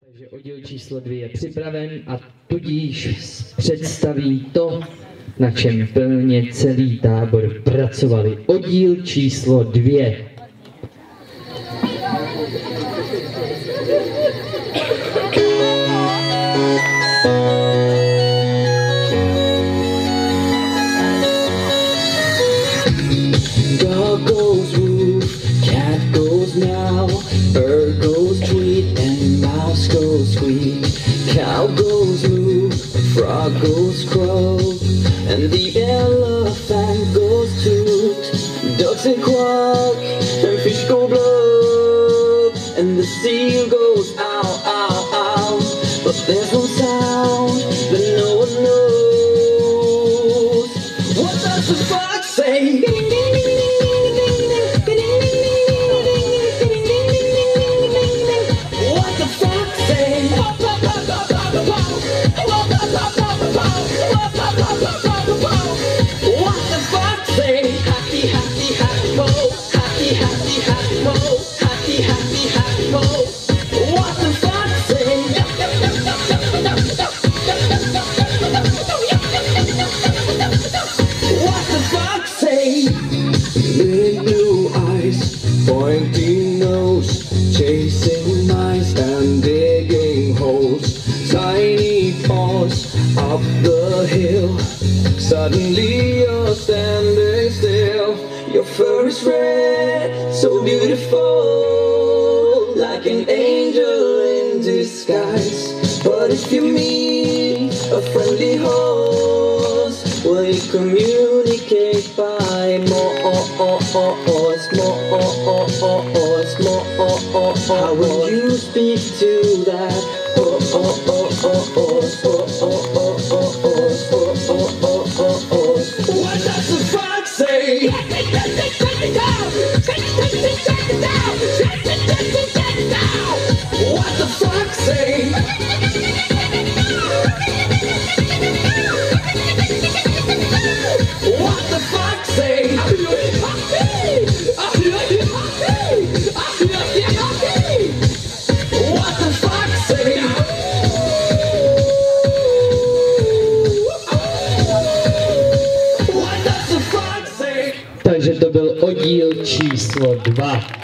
Takže oddíl číslo 2 je připraven a tudíž představí to, na čem plně celý tábor pracovali. Oddíl číslo 2. Dog goes woof, cat goes meow, bird goes tweet, and mouse goes squeak. Cow goes moo, frog goes crow, and the elephant goes toot. Ducks and quack, and fish go blub, and the seal goes ow, ow, ow. But there's one sound that no one knows. What does the fox say? Big blue eyes, pointy nose, chasing mice and digging holes. Tiny paws up the hill. Suddenly you're standing still. Your fur is red, so beautiful, like an angel in disguise. But if you meet a friendly horse, will you communicate by more? How will you speak to that horse? What does the fox say? What the fox say? What the fox say? What the fox say? Takže to byl oddíl číslo 2.